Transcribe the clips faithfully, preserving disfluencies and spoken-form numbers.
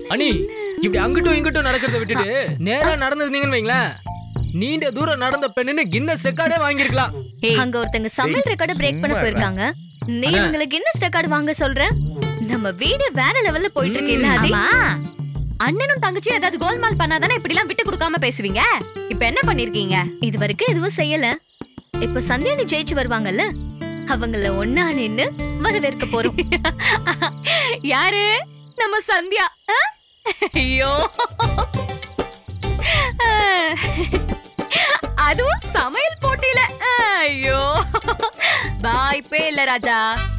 அனி இப்படி அங்கிட்டும் இங்கிட்டும் நடக்கிறத விட்டுட்டு நேரா நடந்திருந்தீங்கன்னு வைங்களேன், நீண்ட தூரம் நடந்த பெண்ணுன்னு கின்னஸ் ரெக்கார்டே வாங்கிருக்கலாம். அங்க ஒருத்தங்க சமையல் ரெக்கார்ட பிரேக் பண்ண போயிருக்காங்க. நீ இவங்கள கின்னஸ் ரெக்கார்ட் வாங்க சொல்ற? நம்ம வீடு வேற லெவல்ல போயிட்டு இருக்கு இல்ல? ஆமா, அண்ணனும் தங்கச்சியும் ஏதாவது கோல்மால் பண்ணாதானே இப்படி எல்லாம் விட்டு கொடுக்காம பேசுவீங்க. இப்ப என்ன பண்ணிருக்கீங்க? இது வரைக்கும் எதுவும் செய்யல. இப்ப சந்தியா நீ ஜெயிச்சு வருவாங்கல்ல, அவங்கள ஒன்னா நின்னு வரவேற்க போறோம். யாரு? நம்ம சந்தியா. ஐயோ, அதுவும் சமையல் போட்டியில. ஐயோ, வாய்ப்பே இல்ல ராஜா.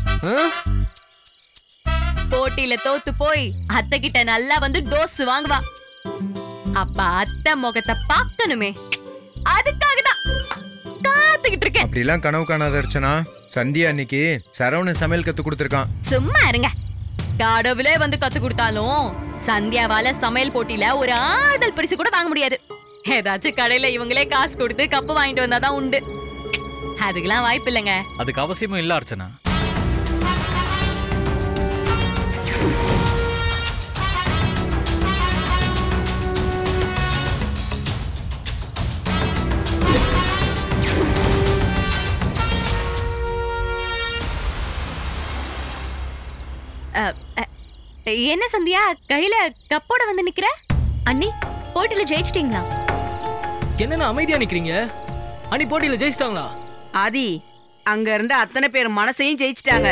போட்டியில தோத்து போய் அத்தை கிட்ட நல்லா வந்து டோஸ் வாங்குவா. அப்ப அத்தை முகத்தை பார்க்கணுமே, அதுக்காக தான் காத்துக்கிட்டு இருக்கேன். அப்படி எல்லாம் கனவு காணாத அர்ச்சனா. சந்தியா அன்னைக்கு சரவண சமையல் கத்து கொடுத்திருக்கான். சும்மா இருங்க. கடவுளே வந்து கத்து கொடுத்தாலும் சந்தியாவால சமையல் போட்டியில ஒரு ஆறுதல் பரிசு கூட வாங்க முடியாது. ஏதாச்சும் கடையில இவங்களே காசு கொடுத்து கப்பு வாங்கிட்டு வந்தாதான் உண்டு. அதுக்கெல்லாம் வாய்ப்பு இல்லைங்க. அதுக்கு அவசியமும் இல்ல அர்ச்சனா. என்ன சந்தியா கையில கப்போட வந்து நிக்கிற? அண்ணி போட்டியில ஜெயிச்சிட்டீங்களா? என்னன்னா அமைதியா நிக்கிறீங்க? அனி போட்டியில ஜெயிச்சிட்டாங்களா? ஆதி, அங்க இருந்த அத்தனை பேர் மனசையும் ஜெயிச்சிட்டாங்க.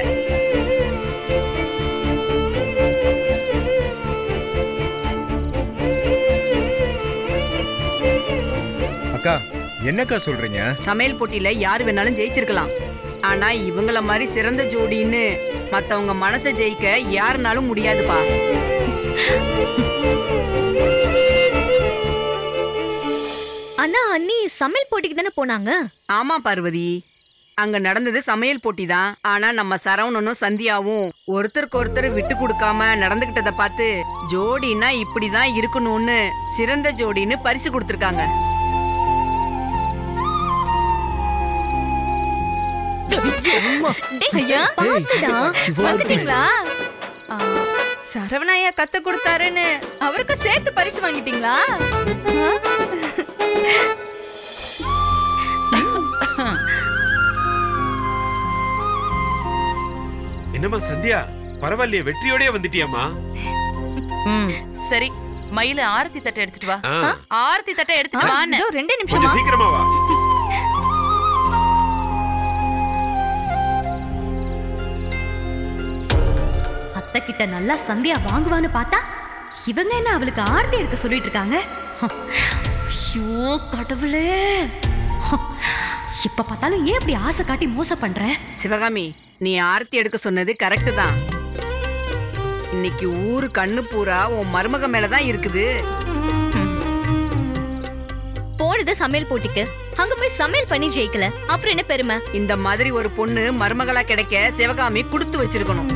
அக்கா என்னக்கா சொல்றீங்க? சமையல் போட்டியில யாரு வேணாலும் ஜெயிச்சிருக்கலாம். ஆனா இவங்கள மாதிரி சிறந்த ஜோடின்னு மத்தவங்க மனசை ஜெயிக்க யாருனாலும் முடியாதுப்பா. அண்ணா அண்ணி சமையல் போட்டிக்கு தானே போனாங்க? ஆமா பார்வதி, அங்க நடந்தது சமையல் போட்டி தான். ஆனா நம்ம சரவணனும் சந்தியாவும் ஒருத்தருக்கு ஒருத்தர் விட்டு கொடுக்காம நடந்துகிட்டத பார்த்து ஜோடினா இப்படிதான் இருக்கணும்னு சிறந்த ஜோடின்னு பரிசு கொடுத்திருக்காங்க. சரவணையா கத்து கொடுத்தாருன்னு அவருக்கு சேர்த்து பரிசு வாங்கிட்டீங்களா? என்னம்மா சந்தியா, பரவாயில்லையே, வெற்றியோடய வந்துட்டியாமா? சரி, மயில ஆரத்தி தட்டை எடுத்துட்டு வா. ஆரத்தி தட்டை எடுத்துட்டு வா. ரெண்டு நிமிஷம் சீக்கிரமா வா. அத்தை கிட்ட நல்லா சந்தியா வாங்குவான்னு பார்த்தா இவங்க என்ன அவளுக்கு ஆர்த்தி எடுக்க சொல்லிட்டு இருக்காங்க. ஐயோ கடவுளே, இப்ப பார்த்தாலும் ஏன் இப்படி ஆசை காட்டி மோசம் பண்ற? சிவகாமி, நீ ஆரத்தி எடுக்க சொன்னது கரெக்ட் தான். இன்னைக்கு ஊரு கண்ணு பூரா உன் மருமக மேலதான் இருக்குது. போனது சமையல் போட்டிக்கு, அங்க போய் சமையல் பண்ணி ஜெயிக்கல, அப்புறம் என்ன பெருமை? இந்த மாதிரி ஒரு பொண்ணு மருமகளா கிடைக்க சிவகாமி கொடுத்து வச்சிருக்கணும்.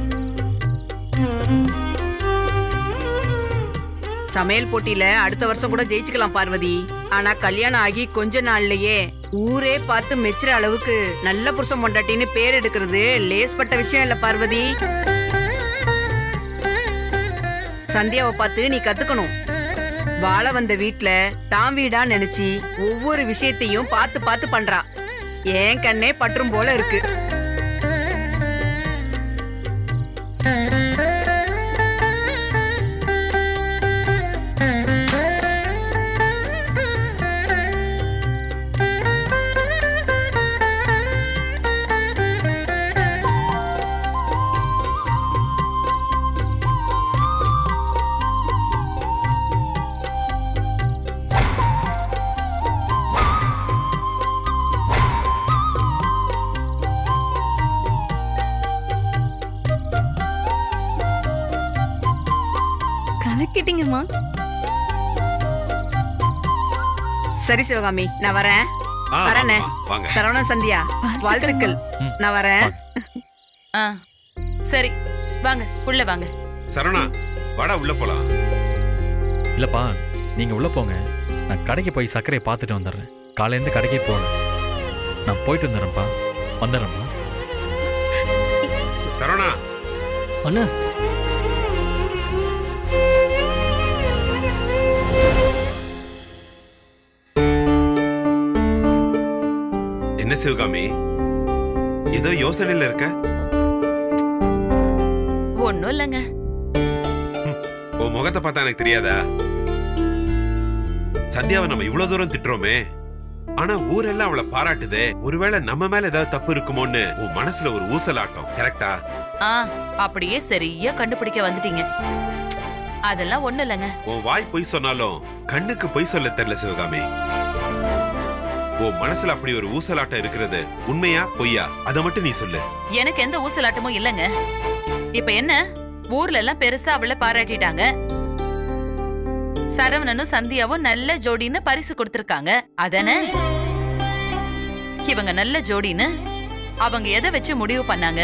சமையல் போட்டியில அடுத்த வருஷம் கூட ஜெயிச்சுக்கலாம் பார்வதி. ஆனா கல்யாணம் ஆகி கொஞ்ச நாள்லயே ஊரே பார்த்து மெச்சுற அளவுக்கு நல்ல புருஷன் பொண்டாட்டின்னு பேர் எடுக்கிறது லேஸ்பட்ட விஷயம் இல்ல பார்வதி. சந்தியாவை பார்த்து நீ கத்துக்கணும். வாழ வந்த வீட்டுல தான் வீடா நினைச்சு ஒவ்வொரு விஷயத்தையும் பார்த்து பார்த்து பண்றா. ஏன் கண்ணே பற்றும் போல இருக்கு. கலக்கிட்டீங்கம்மா. சரி சிவகாமி, நான் வரேன். வரேனே. சரவணன் சந்தியா வாழ்த்துக்கள். நான் வரேன். சரி வாங்க, உள்ள வாங்க. சரவணா வாடா, உள்ள போலாம். இல்லப்பா, நீங்க உள்ள போங்க. நான் கடைக்கு போய் சர்க்கரையை பார்த்துட்டு வந்துடுறேன். காலையிலேருந்து கடைக்கே போகணும். நான் போயிட்டு வந்துடுறேன்ப்பா. வந்துடுறேன்ப்பா. சரவணா அண்ணா என்ன சிவகாமி, ஏதோ யோசனையில இருக்க? ஒண்ணும் இல்லங்க. உன் முகத்தை பார்த்தா எனக்கு தெரியாதா? சந்தியாவை நம்ம இவ்வளவு தூரம் திட்டுறோமே, ஆனா ஊரெல்லாம் அவளை பாராட்டுதே. ஒருவேளை நம்ம மேல ஏதாவது தப்பு இருக்குமோன்னு உன் மனசுல ஒரு ஊசலாட்டம். கரெக்டா? ஆ, அப்படியே சரியா கண்டுபிடிக்க வந்துட்டீங்க. அதெல்லாம் ஒண்ணு இல்லங்க. உன் வாய் பொய் சொன்னாலும் கண்ணுக்கு பொய் சொல்ல தெரியல சிவகாமி. உன் மனசுல அப்படி ஒரு ஊசலாட்டம் இருக்கிறது உண்மையா பொய்யா? அத மட்டும் நீ சொல்லு. எனக்கு எந்த ஊசலாட்டமும் இல்லங்க. இப்ப என்ன, ஊர்ல எல்லாம் பெருசா அவளை பாராட்டிட்டாங்க. சரவணனும் சந்தியாவும் நல்ல ஜோடின்னு பரிசு கொடுத்திருக்காங்க. அதானே? இவங்க நல்ல ஜோடின்னு அவங்க எதை வச்சு முடிவு பண்ணாங்க?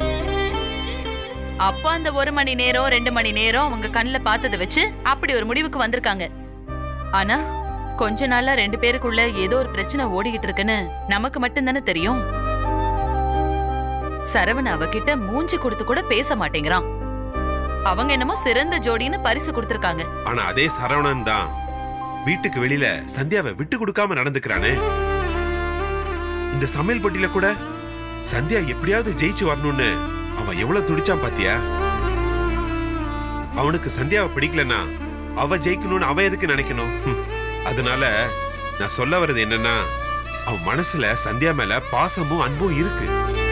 அப்போ அந்த ஒரு மணி நேரம் ரெண்டு மணி நேரம் அவங்க கண்ணுல பார்த்ததை வச்சு அப்படி ஒரு முடிவுக்கு வந்திருக்காங்க. ஆனா கொஞ்ச நாளா ரெண்டு பேருக்குள்ள ஏதோ ஒரு பிரச்சனை ஓடிக்கிட்டு இருக்குன்னு நமக்கு மட்டும்தானே தெரியும். சரவண அவகிட்ட மூஞ்சி கொடுத்து கூட பேச மாட்டேங்கிறான். அவங்க என்னமோ சிறந்த ஜோடின்னு பரிசு கொடுத்திருக்காங்க. ஆனா அதே சரவணன் தான் வீட்டுக்கு வெளியில சந்தியாவை விட்டு கொடுக்காம நடந்துக்கிறானே. இந்த சமையல் போட்டியில கூட சந்தியா எப்படியாவது ஜெயிச்சு வரணும்னு அவன் எவ்வளவு துடிச்சான் பாத்தியா? அவனுக்கு சந்தியாவை பிடிக்கலன்னா அவ ஜெயிக்கணும்னு அவன் எதுக்கு நினைக்கணும்? அதனால நான் சொல்ல வர்றது என்னன்னா, அவன் மனசுல சந்தியா மேல பாசமும் அன்பும் இருக்கு.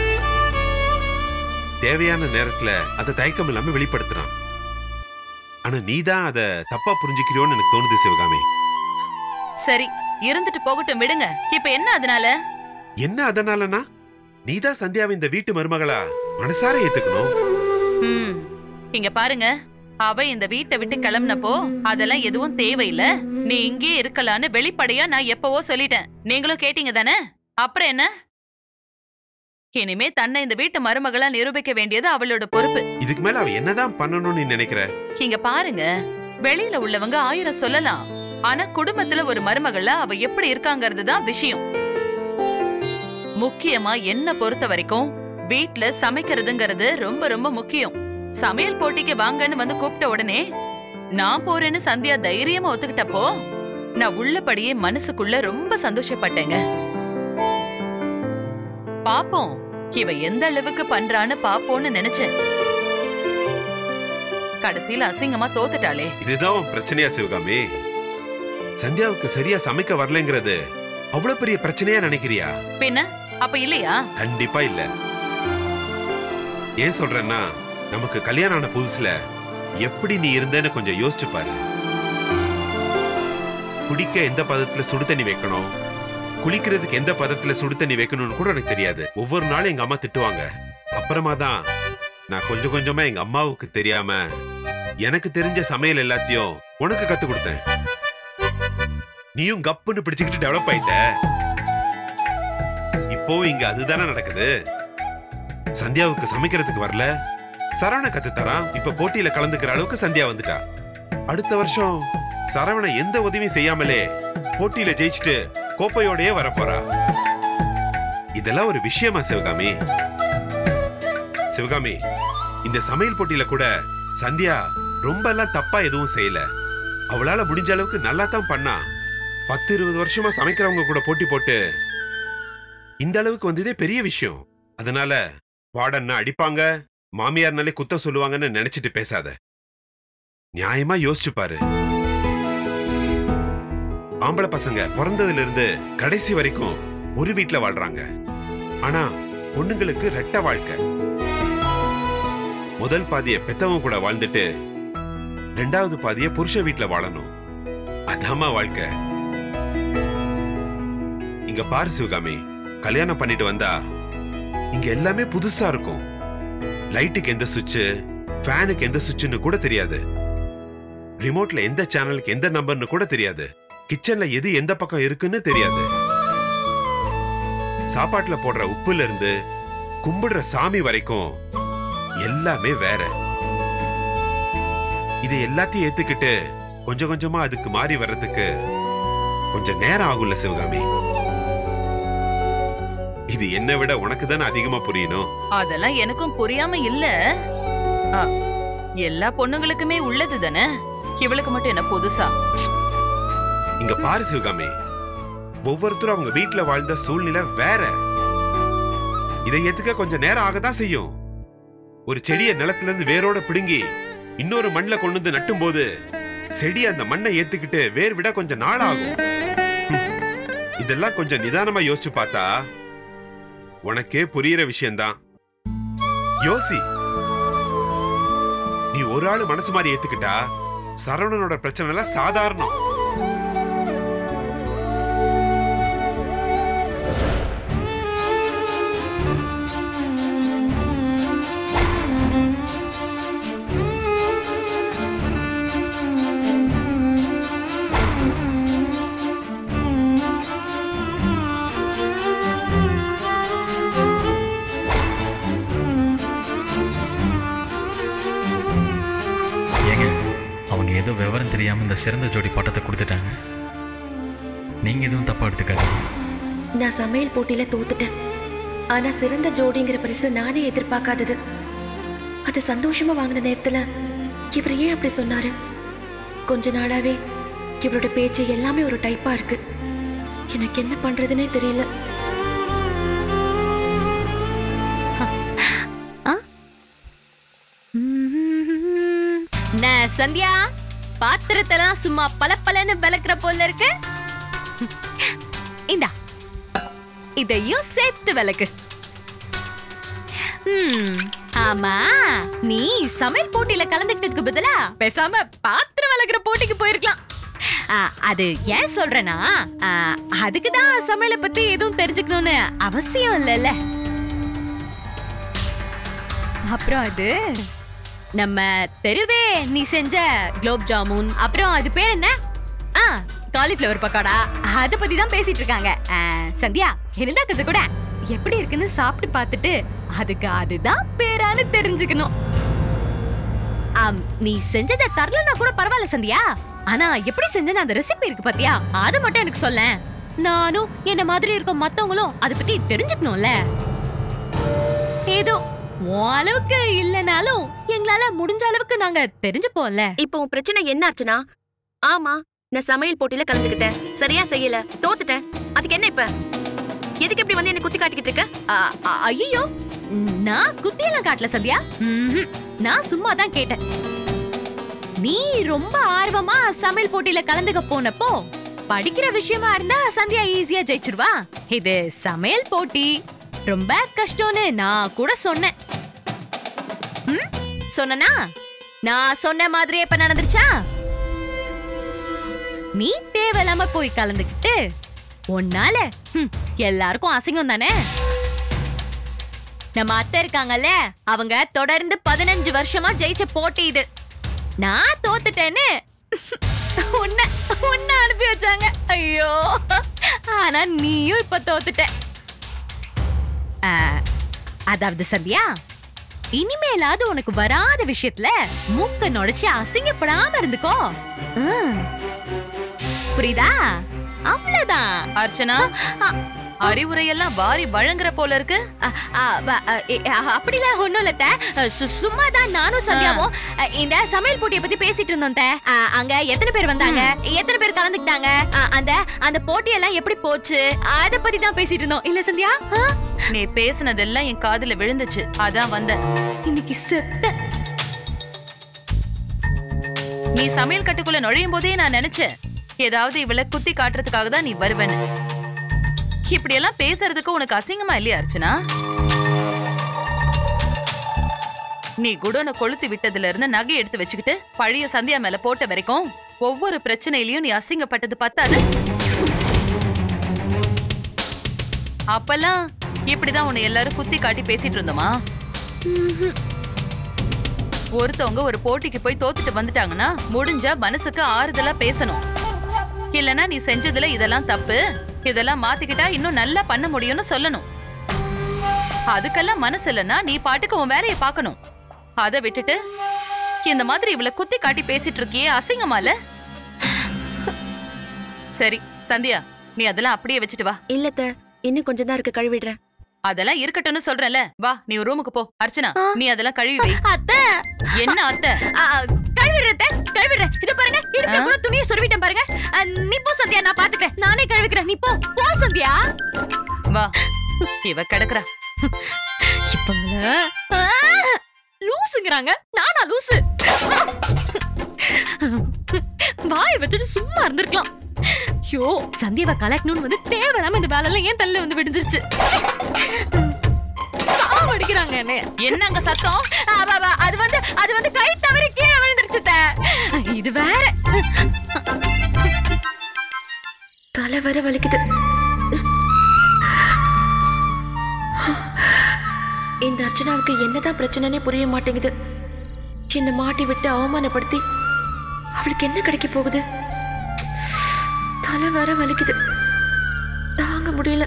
தேவையான நேரத்துல அதை தயக்கம் இல்லாம வெளிப்படுத்துறான். ஆனா நீதான் அத தப்பா புரிஞ்சுக்கிறியோன்னு எனக்கு தோணுது சிவகாமி. சரி, இருந்துட்டு போகட்டும், விடுங்க. இப்ப என்ன அதனால? என்ன அதனாலனா, நீதான் சந்தியாவை இந்த வீட்டு மருமகளா மனசார ஏத்துக்கணும். ம், இங்க பாருங்க, அவ இந்த வீட்டை விட்டு கிளம்புனப்போ அதெல்லாம் எதுவும் தேவையில்ல, நீ இங்கே இருக்கலான்னு வெளிப்படையா நான் எப்பவோ சொல்லிட்டேன். நீங்களும் கேட்டீங்க தானே? அப்புறம் என்ன? இனிமே தன்னை இந்த வீட்டு மருமகளா நிரூபிக்க வேண்டியது அவளோட பொறுப்பு. இதுக்கு மேல அவ என்னதான் பண்ணணும்னு நீ நினைக்கிற? இங்க பாருங்க, வெளியில உள்ளவங்க ஆயிரம் சொல்லலாம், ஆனா குடும்பத்துல ஒரு மருமகளா அவ எப்படி இருக்காங்கிறது தான் விஷயம். முக்கியமா என்ன பொறுத்த வரைக்கும் வீட்ல சமைக்கிறதுங்கிறது ரொம்ப ரொம்ப முக்கியம். சமையல் போட்டிக்கு வாங்கன்னு வந்து கூப்பிட்ட உடனே நான் போறேன்னு சந்தியா தைரியமா ஒத்துக்கிட்டப்போ நான் உள்ளபடியே மனசுக்குள்ள ரொம்ப சந்தோஷப்பட்டேங்க. பாப்போம் இவ எந்த அளவுக்கு பண்றான்னு பாப்போம்னு நினைச்சேன். கடைசியில அசிங்கமா தோத்துட்டாளே. இதுதான் பிரச்சனையா சிவகாமி? சந்தியாவுக்கு சரியா சமைக்க வரலங்கிறது அவ்வளவு பெரிய பிரச்சனையா நினைக்கிறியா? பின்ன அப்ப இல்லையா? கண்டிப்பா இல்ல. ஏன் சொல்றேன்னா, நமக்கு கல்யாணம் ஆன புதுசுல எப்படி நீ இருந்தேன்னு கொஞ்சம் யோசிச்சு பாரு. குடிக்க எந்த பதத்துல சுடு தண்ணி வைக்கணும், குளிக்கிறதுக்கு எந்த பதத்துல சுடு தண்ணி வைக்கணும்னு கூட எனக்கு தெரியாது. ஒவ்வொரு நாளும் எங்க அம்மா திட்டுவாங்க. அப்புறமா தான் நான் கொஞ்சம் கொஞ்சமா எங்க அம்மாவுக்கு தெரியாம எனக்கு தெரிஞ்ச சமையல் எல்லாத்தையும் உனக்கு கத்து கொடுத்தேன். நீயும் கப்புன்னு பிடிச்சுக்கிட்டு டெவலப் ஆயிட்ட. இப்போ இங்க அதுதானே நடக்குது. சந்தியாவுக்கு சமைக்கிறதுக்கு வரல, சரவண கத்து தரான். இப்ப போட்டியில கலந்துக்கிற அளவுக்கு சந்தியா வந்துட்டா. அடுத்த வருஷம் சரவண எந்த உதவியும் செய்யாமலே போட்டியில ஜெயிச்சுட்டு கோப்பையோடயே வரப்போறா. இதெல்லாம் ஒரு விஷயமா சிவகாமி? சிவகாமி, இந்த சமையல் போட்டியில கூட சந்தியா ரொம்ப எல்லாம் தப்பா எதுவும் செய்யல. அவளால முடிஞ்ச அளவுக்கு நல்லா தான் பண்ணா. பத்து இருபது வருஷமா சமைக்கிறவங்க கூட போட்டி போட்டு இந்த அளவுக்கு வந்ததே பெரிய விஷயம். அதனால வாடன்னா அடிப்பாங்க, மாமியார்னாலே குத்த சொல்லுவாங்கன்னு நினைச்சிட்டு பேசாத. நியாயமா யோசிச்சு பாரு. ஆம்பளை பசங்க பிறந்ததுல இருந்து கடைசி வரைக்கும் ஒரு வீட்டுல வாழ்றாங்க. ஆனா பொண்ணுங்களுக்கு ரெட்ட வாழ்க்கை. முதல் பாதிய பெத்தவங்க கூட வாழ்ந்துட்டு ரெண்டாவது பாதிய புருஷ வீட்டுல வாழணும். அதாமா வாழ்க்கை. இங்க பாரு சிவகாமி, கல்யாணம் பண்ணிட்டு வந்தா இங்க எல்லாமே புதுசா இருக்கும். லைட்டுக்கு எந்த சுவிட்ச், ஃபேனுக்கு எந்த சுவிட்ச்னு கூட தெரியாது. ரிமோட்ல எந்த சேனலுக்கு எந்த நம்பர்னு கூட தெரியாது. கிச்சன்ல எது எந்த பக்கம் இருக்குன்னு தெரியாது. சாப்பாட்டுல போடுற உப்புல இருந்து கும்பிடுற சாமி வரைக்கும் எல்லாமே வேற. இது எல்லாத்தையும் ஏத்துக்கிட்டு கொஞ்சம் கொஞ்சமா அதுக்கு மாறி வர்றதுக்கு கொஞ்சம் நேரம் ஆகும்ல சிவகாமி. இது என்னை விட உனக்கு தானே அதிகமா புரியணும். அதெல்லாம் எனக்கும் புரியாம இல்ல. ஆ, எல்லா பொண்ணுங்களுக்குமே உள்ளது தானே. இவளுக்கு மட்டும் என்ன புதுசா? இங்க பாரு சிவகாமி, ஒவ்வொருத்தரும் அவங்க வீட்டுல வாழ்ந்த சூழ்நிலை வேற. இதை ஏத்துக்க கொஞ்சம் நேரம் ஆகத்தான் செய்யும். ஒரு செடியை நிலத்துல இருந்து வேரோட பிடுங்கி இன்னொரு மண்ணில் கொண்டு வந்து நட்டும் போது செடி அந்த மண்ணை ஏத்துக்கிட்டு வேர் விட கொஞ்சம் நாள் ஆகும். இதெல்லாம் கொஞ்சம் நிதானமா யோசிச்சு பார்த்தா உனக்கே புரியுற விஷயம்தான். யோசி. நீ ஒரு ஆளு மனசு மாதிரி ஏத்துக்கிட்டா சரவணனோட பிரச்சனை எல்லாம் சாதாரணம். ஏதோ விவரம் தெரியாம இந்த சிறந்த ஜோடி பட்டத்தை கொடுத்துட்டாங்க. நீங்க எதுவும் தப்பா எடுத்துக்காதீங்க. நான் சமையல் போட்டியில தோத்துட்டேன். ஆனா சிறந்த ஜோடிங்கிற பரிசு நானே எதிர்பார்க்காதது. அது சந்தோஷமா வாங்கின நேரத்துல இவர் ஏன் அப்படி சொன்னாரு? கொஞ்ச நாளாவே இவரோட பேச்சு எல்லாமே ஒரு டைப்பா இருக்கு. எனக்கு என்ன பண்றதுன்னே தெரியல. சந்தியா, பாத்திரத்தெல்லாம் சும்மா பல பலன்னு விளக்குற போல இருக்கு. இந்தா, இதையும் சேர்த்து விளக்கு. ஆமா, நீ சமையல் போட்டியில கலந்துக்கிட்டதுக்கு பதிலா பேசாம பாத்திரம் விளக்குற போட்டிக்கு போயிருக்கலாம். அது ஏன் சொல்றேன்னா, அதுக்குதான் சமையலை பத்தி எதுவும் தெரிஞ்சுக்கணும்னு அவசியம் இல்லைல்ல. அப்புறம் அது நம்ம தெருவே நீ செஞ்ச குலோப் ஜாமுன், அப்புறம் அது பேர் என்ன, ஆ காலிஃப்ளவர் பக்கோடா, அத பத்தி தான் பேசிட்டு இருக்காங்க. சந்தியா, இருந்தா கொஞ்சம் கூட எப்படி இருக்குன்னு சாப்பிட்டு பார்த்துட்டு அதுக்கு அதுதான் பேரான்னு தெரிஞ்சுக்கணும். ஆம், நீ செஞ்சதை தரலன்னா கூட பரவாயில்ல சந்தியா, ஆனா எப்படி செஞ்சேன்னு அந்த ரெசிபி இருக்கு பாத்தியா, அதை மட்டும் எனக்கு சொல்ல. நானும் என்ன மாதிரி இருக்க மத்தவங்களும் அதை பத்தி தெரிஞ்சுக்கணும்ல. ஏதோ அளவுக்கு இல்லனாலும் எங்களால முடிஞ்ச அளவுக்கு நாங்க தெரிஞ்சுப்போம்ல. இப்போ உன் பிரச்சனை என்ன ஆச்சுனா? ஆமா, நான் சமையல் போட்டியில கலந்துக்கிட்டேன், சரியா செய்யல, தோத்துட்டேன். அதுக்கு என்ன இப்ப? எதுக்கு இப்படி வந்து என்ன குத்தி காட்டிக்கிட்டு இருக்க? ஐயோ, நான் குத்தியெல்லாம் காட்டல சந்தியா. நான் சும்மா தான் கேட்டேன். நீ ரொம்ப ஆர்வமா சமையல் போட்டியில கலந்துக்க போனப்போ படிக்கிற விஷயமா இருந்தா சந்தியா ஈஸியா ஜெயிச்சிருவா. இது சமையல் போட்டி, ரொம்ப கஷ்டம்னு நான் கூட சொன்னேன். சொன்னா நான் சொன்ன மாதிரியே இப்ப நடந்துருச்சா? நீ தேவையில்லாம போய் கலந்துக்கிட்டு ஒன்னால எல்லாருக்கும் அசிங்கம் தானே. நம்ம அத்தை இருக்காங்கல்ல, அவங்க தொடர்ந்து பதினஞ்சு வருஷமா ஜெயிச்ச போட்டி இது. நான் தோத்துட்டேன்னு உன்ன உன்ன அனுப்பி வச்சாங்க. ஐயோ, ஆனா நீயும் இப்ப தோத்துட்ட. அதாவது சந்தியா, இனிமேலாவது உனக்கு வராத விஷயத்துல மூக்க நுழைச்சு அசிங்கப்படாம இருந்துக்கோ. புரியுதா? அவ்வளவுதான். அர்ச்சனா, அறிவுரையெல்லாம் வாரி வழங்குற போல இருக்கு. அப்படிலாம் ஒண்ணும் இல்ல, சும்மாதான் நானும் சந்தியாவும் இந்த சமையல் போட்டியை பத்தி பேசிட்டு இருந்தோம். அங்க எத்தனை பேர் வந்தாங்க, எத்தனை பேர் கலந்துக்கிட்டாங்க, அந்த அந்த போட்டியெல்லாம் எப்படி போச்சு, அத பத்தி தான் பேசிட்டு இருந்தோம். இல்ல சந்தியா? நீ பேசினதெல்லாம் என் காதுல விழுந்துச்சு, அதான் வந்தேன். இன்னைக்கு செத்த. நீ சமையல் கட்டுக்குள்ள நுழையும் போதே நான் நினைச்சேன் ஏதாவது இவளை குத்தி காட்டுறதுக்காக தான் நீ வருவேன்னு. இப்படி எல்லாம் பேசுறதுக்கு உனக்கு அசிங்கமா இல்லையா அர்ச்சனா? நீ குடோனை கொளுத்து விட்டதுல இருந்து நகை எடுத்து வச்சுக்கிட்டு பழைய சந்தியா மேல போட்ட வரைக்கும் ஒவ்வொரு பிரச்சனையிலயும் நீ அசிங்கப்பட்டது பத்தாது. அப்பெல்லாம் இப்படிதான் உன்னை எல்லாரும் குத்தி காட்டி பேசிட்டு இருந்தோமா? ஒருத்தவங்க ஒரு போட்டிக்கு போய் தோத்துட்டு வந்துட்டாங்கன்னா முடிஞ்சா மனசுக்கு ஆறுதலா பேசணும். இல்லனா நீ செஞ்சதுல இதெல்லாம் தப்பு, இதெல்லாம் மாத்திக்கிட்டா இன்னும் நல்லா பண்ண முடியும்னு சொல்லணும். அதுக்கெல்லாம் மனசு இல்லைன்னா நீ பாட்டுக்கு உன் வேலையை பார்க்கணும். அதை விட்டுட்டு இந்த மாதிரி இவளை குத்தி காட்டி பேசிட்டு இருக்கியே, அசிங்கமால? சரி சந்தியா, நீ அதெல்லாம் அப்படியே வச்சுட்டு வா. இல்லத்த, இன்னும் கொஞ்சம் தான் இருக்கு, கழுவிடுறேன். அதெல்லாம் இருக்கட்டும்னு சொல்றேன்ல, வா நீ ரூமுக்கு போ. அர்ச்சனா, நீ அதெல்லாம் கழுவி வை. அத்தை, என்ன அத்தை? கழுவிடுறத கழுவிடுறேன். இத பாருங்க, இடுப்புல கூட துணியை சொருவிட்டேன் பாருங்க. நீ போ சந்தியா, நான் பாத்துக்கிறேன். நானே கழுவிக்கிறேன். நீ போ போ சந்தியா. வா, இவ கிடக்குறா. இவங்கள லூசுங்கறாங்க. நானா லூசு? வாயை வச்சுட்டு சும்மா இருந்திருக்கலாம். ஐயோ, சந்தியாவை கலெக்டணும்னு வந்து தேவையில்லாம இந்த வேலையில ஏன் தள்ள வந்து விடுஞ்சிருச்சு. சாவடிக்கிறாங்க என்ன. என்னங்க சத்தம்? அது வந்து அது வந்து கை தவறி கீழே விழுந்துருச்சு. இது வேற. தலை வர வலிக்குது. இந்த அர்ச்சனாவுக்கு என்னதான் பிரச்சனைனே புரிய மாட்டேங்குது. என்ன மாட்டி விட்டு அவமானப்படுத்தி அவளுக்கு என்ன கிடைக்க போகுது? தலை வர வலிக்குது, தாங்க முடியல.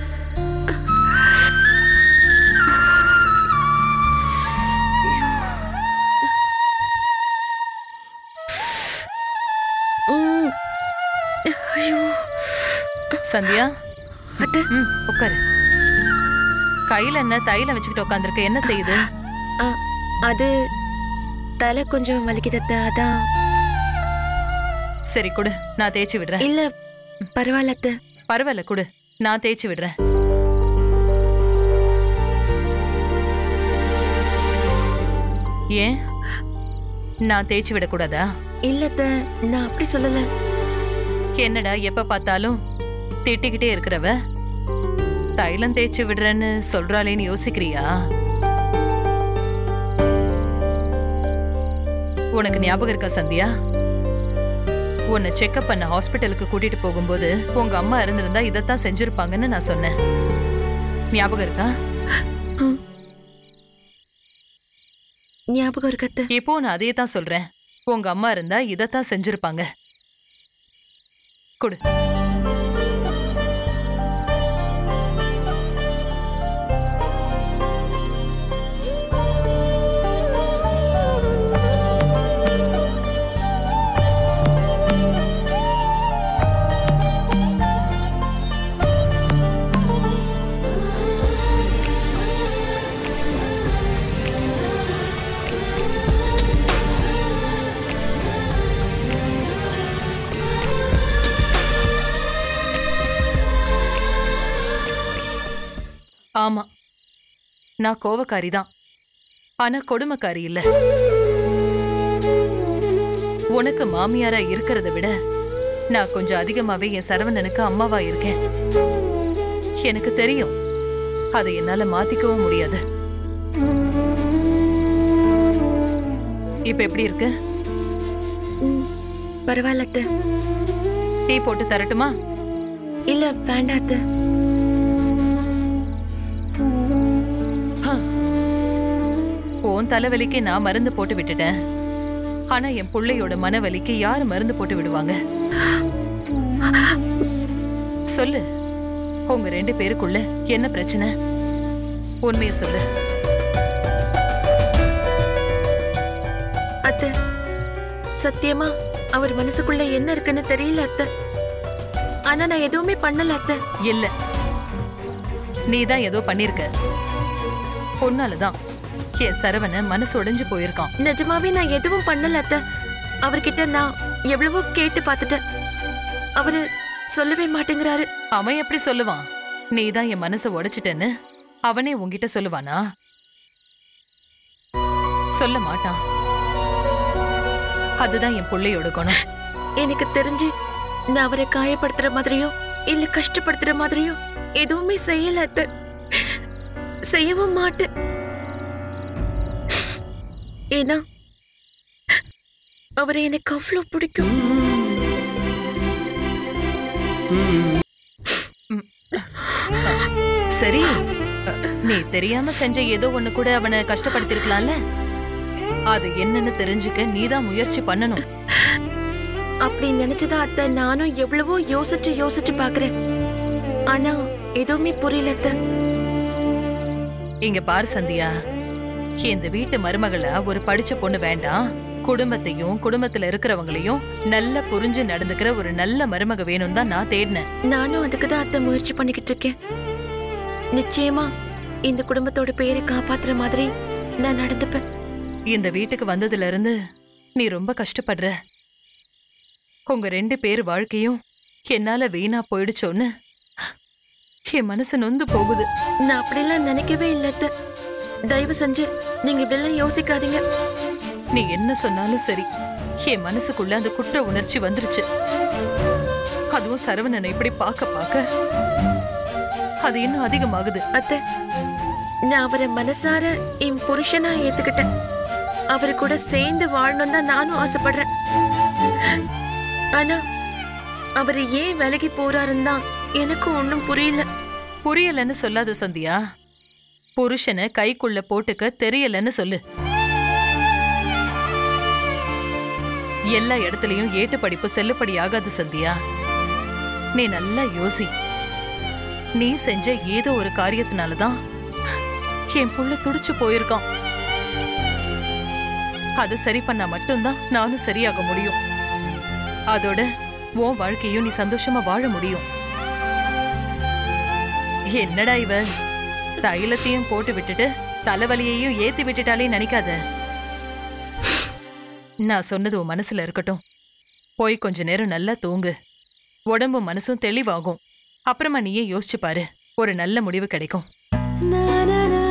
சந்தியா, அத்தை, உட்காரு. கையில என்ன தைலம் வச்சுக்கிட்டு உட்காந்துருக்க? என்ன செய்யுது? அது தலை கொஞ்சம் வலிக்குது அத்தை, அதான். சரி கொடு, நான் தேய்ச்சி விடுறேன். இல்ல பரவாயில்ல அத்தை. பரவாயில்ல கொடு, நான் தேய்ச்சி விடுறேன். ஏன் நான் தேய்ச்சி விடக்கூடாதா? இல்ல அத்தை, நான் அப்படி சொல்லல. என்னடா எப்ப பார்த்தாலும் திட்டிக்கிட்டே இருக்கிறவ தைலம் தேய்ச்சி விடுறேன்னு சொல்றாளேன்னு யோசிக்கிறியா? உனக்கு ஞாபகம் இருக்கா சந்தியா? உன்னை செக்அப் பண்ண ஹாஸ்பிட்டலுக்கு கூட்டிட்டு போகும்போது உங்க அம்மா இருந்திருந்தா இதத்தான் செஞ்சிருப்பாங்கன்னு நான் சொன்னேன். ஞாபகம் இருக்கா? ஞாபகம் இருக்கத்த. இப்போ நான் அதே தான் சொல்றேன். உங்க அம்மா இருந்தா இதத்தான் செஞ்சிருப்பாங்க. கொடு. ஆமா, நான் கோவக்காரி தான், ஆனா கொடுமைக்காரி இல்ல. உனக்கு மாமியாரா இருக்கிறத விட நான் கொஞ்சம் அதிகமாவே என் சரவணனுக்கு அம்மாவா இருக்கேன். எனக்கு தெரியும், அதை என்னால மாத்திக்கவும் முடியாது. இப்ப எப்படி இருக்கு? பரவாயில்ல அத்தை. டீ போட்டு தரட்டுமா? இல்ல வேண்டாம் அத்தை. உன் தலைவலிக்கு நான் மருந்து போட்டு விட்டுட்டேன், ஆனா என் பிள்ளையோட மனவலிக்கு யாரு மருந்து போட்டு விடுவாங்க? சொல்லு, உங்க ரெண்டு பேருக்குள்ள என்ன பிரச்சனை? உண்மையை சொல்லு. அத்தை, சத்தியமா அவர் மனசுக்குள்ள என்ன இருக்குன்னு தெரியல அத்தை. ஆனா நான் எதுவுமே பண்ணல அத்தை. இல்ல, நீதான் ஏதோ பண்ணிருக்க. பொண்ணாலதான் என் சரவண மனசு உடைஞ்சு போயிருக்கான். நிஜமாவே நான் எதுவும் பண்ணல அத்தை. அவர்கிட்ட நான் எவ்வளவோ கேட்டு பார்த்துட்டேன், அவரு சொல்லவே மாட்டேங்கிறாரு. அவன் எப்படி சொல்லுவான்? நீதான் என் மனசை உடைச்சிட்டேன்னு அவனே உன்கிட்ட சொல்லுவானா? சொல்ல மாட்டான். அதுதான் என் பிள்ளையோட குணம். எனக்கு தெரிஞ்சு நான் அவரை காயப்படுத்துற மாதிரியோ இல்ல கஷ்டப்படுத்துற மாதிரியோ எதுவுமே செய்யல அத்தை. செய்யவும் மாட்டேன். ஏன்னா அவரை எனக்கு அவ்வளவு பிடிக்கும். சரி, நீ தெரியாம செஞ்ச ஏதோ ஒண்ணு கூட அவனை கஷ்டப்படுத்திருக்கலாம்ல. அது என்னன்னு தெரிஞ்சுக்க நீதான் முயற்சி பண்ணணும். அப்படி நினைச்சதா அத்தை நானும் எவ்வளவோ யோசிச்சு யோசிச்சு பாக்குறேன். ஆனா எதுவுமே புரியல அத்தை. இங்க பாரு சந்தியா, இந்த வீட்டு மருமகளா ஒரு படிச்ச பொண்ணு வேண்டாம். குடும்பத்தையும் குடும்பத்துல இருக்கிறவங்களையும் நல்லா புரிஞ்சு நடந்துக்கிற ஒரு நல்ல மருமக வேணும் தான் நான் தேடினேன். நானும் அதுக்கு தான் அத்தை முயற்சி பண்ணிக்கிட்டு இருக்கேன். நிச்சயமா இந்த குடும்பத்தோட பேரை காப்பாத்துற மாதிரி நான் நடந்துப்பேன். இந்த வீட்டுக்கு வந்ததுல இருந்து நீ ரொம்ப கஷ்டப்படுற. உங்க ரெண்டு பேர் வாழ்க்கையும் என்னால வீணா போயிடுச்சோன்னு என் மனசு நொந்து போகுது. நான் அப்படிலாம் நினைக்கவே இல்ல. தயவு செஞ்சு நீங்க இப்படிலாம் யோசிக்காதீங்க. நீ என்ன சொன்னாலும் சரி, என் மனசுக்குள்ள அந்த குற்ற உணர்ச்சி வந்துருச்சு. அதுவும் சரவணனை இப்படி பார்க்க பார்க்க அது இன்னும் அதிகமாகுது. அத்தை, நான் அவரை மனசார என் புருஷனா ஏத்துக்கிட்டேன். அவரு கூட சேர்ந்து வாழணும் தான் நானும் ஆசைப்படுறேன். ஆனா அவரு ஏன் விலகி போறாருன்னு தான் எனக்கும் ஒன்னும் புரியல. புரியலன்னு சொல்லாத சந்தியா, புருஷனை கைக்குள்ள போட்டுக்க தெரியலன்னு சொல்லு. எல்லா இடத்துலயும் ஏட்டு படிப்பு செல்லுபடி ஆகாது சந்தியா. நீ நல்லா யோசி. நீ செஞ்ச ஏதோ ஒரு காரியத்தினாலதான் என் புள்ள துடிச்சு போயிருக்கான். அது சரி பண்ணா மட்டும்தான் நானும் சரியாக முடியும். அதோட உன் வாழ்க்கையும் நீ சந்தோஷமா வாழ முடியும். என்னடா இவ தைலத்தையும் போட்டு விட்டுட்டு தலைவலியையும் ஏத்தி விட்டுட்டாலே நினைக்காத. நான் சொன்னது உன் மனசுல இருக்கட்டும். போய் கொஞ்ச நேரம் நல்லா தூங்கு. உடம்பும் மனசும் தெளிவாகும். அப்புறமா நீயே யோசிச்சு பாரு, ஒரு நல்ல முடிவு கிடைக்கும்.